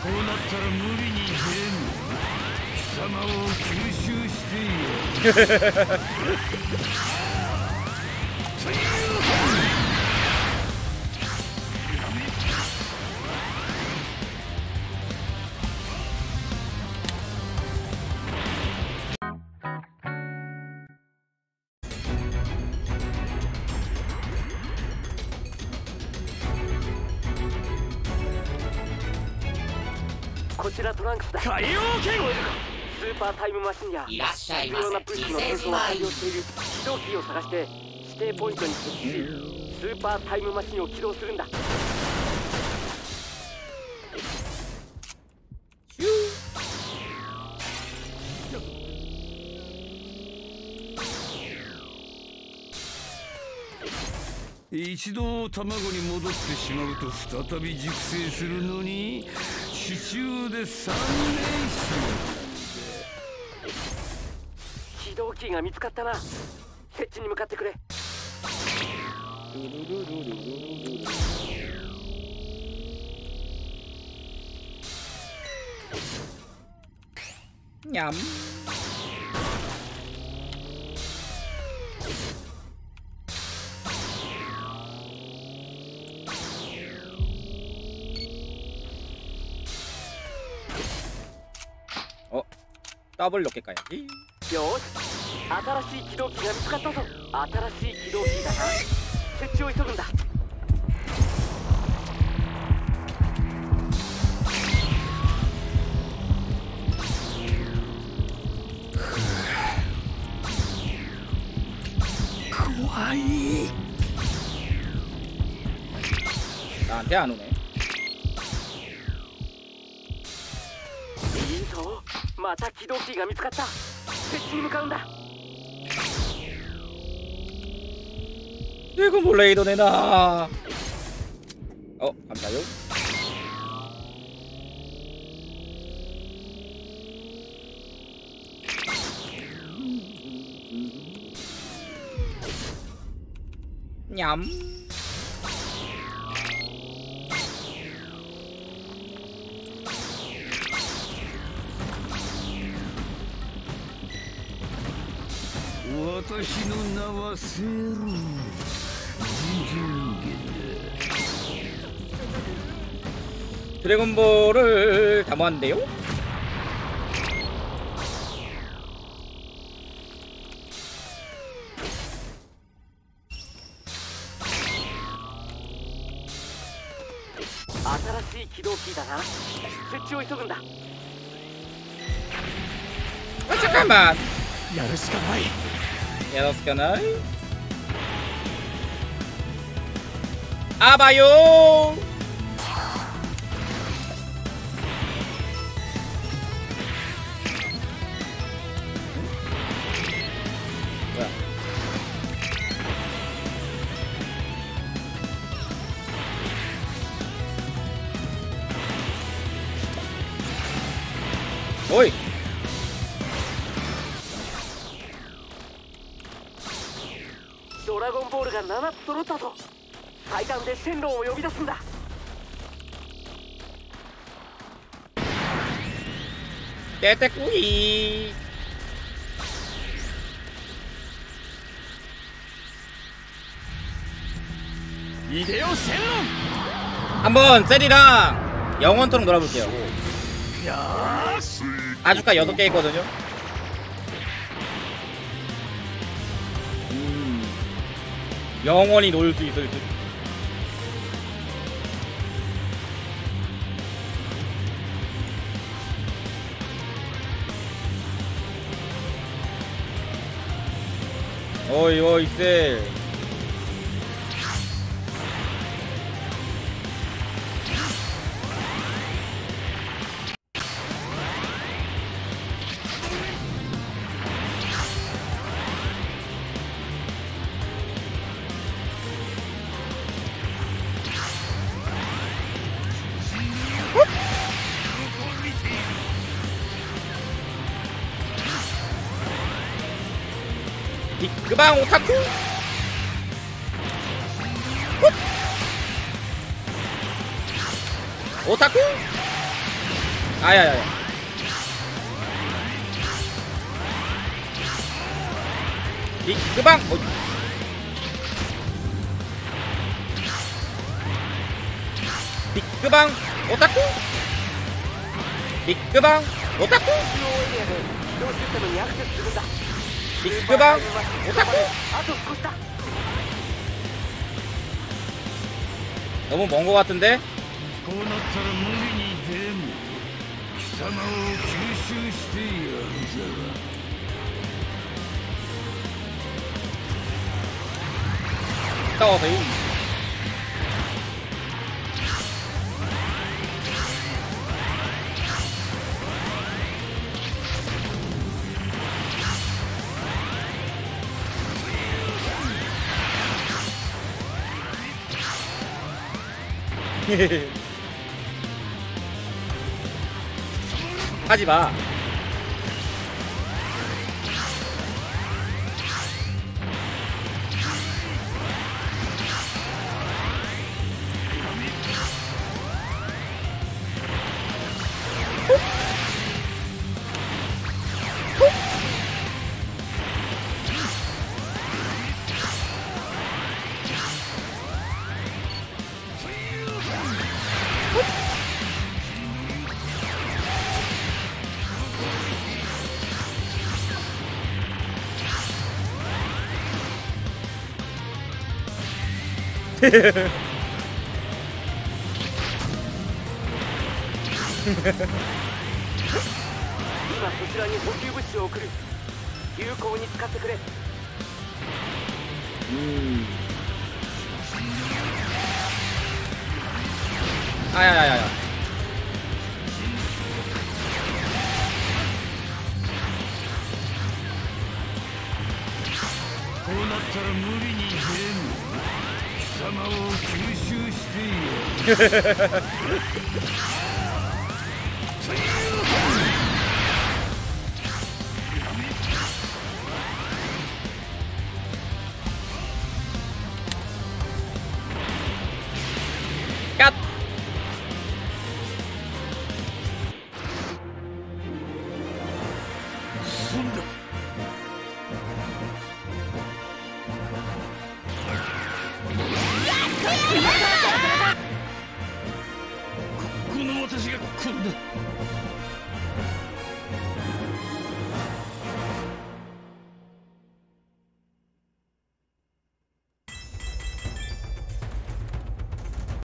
こうなったら無理に出ん。貴様を吸収してよ。 こちらトランクスだ。 海王剣スーパータイムマシンやいらっしゃいませ。 必要な物資の転送を対応している起動キーを探して指定ポイントに設置し、スーパータイムマシンを起動するんだ。 一度卵に戻ってしまうと再び熟成するのに地中で3年必起動キーが見つかったな。設置に向かってくれ。 にゃん。더블 높게 까야지. よし、新しい起動キーが見つかったぞ。新しい起動キーだな。設置を急ぐんだ。 怖い。 나한테 안 오네. いいぞ、また起動キーが見つかった。設置に向かうんだ。 이거 몰래 레이더 내놔. 감사해요. 냠. 드래곤볼을 담았는데요? 잠깐만. 야르스카나이. 아바요. 오이. 드래곤볼이 7つ揃ったぞ。最短でシェンロンを呼び出すんだ。 出てこい。 이대요 셀론. 한번 셀이랑 영원토록 놀아볼게요. 아주가 6개 있거든요. 영원히 놀 수 있을 듯. 어이 어이 셀. 빅그방 오타쿠. 오타쿠. 아야야야. 빅그방. 빅그방 오타쿠. 빅그방 오타쿠. 中央エリアで自動システムにアクセスするんだ。 빅그방 オ 오타쿠. あと少しだ。 너무 먼 거 같은데? こうなったら無理にでも貴様を吸収してやるざ 싸워서 이. 하지 마. 今そちらに補給物資を送る。有効に使ってくれ。 아야야야야. こうなったら無理にでも貴様を吸収してやる 갓. 済んだこの私がこんな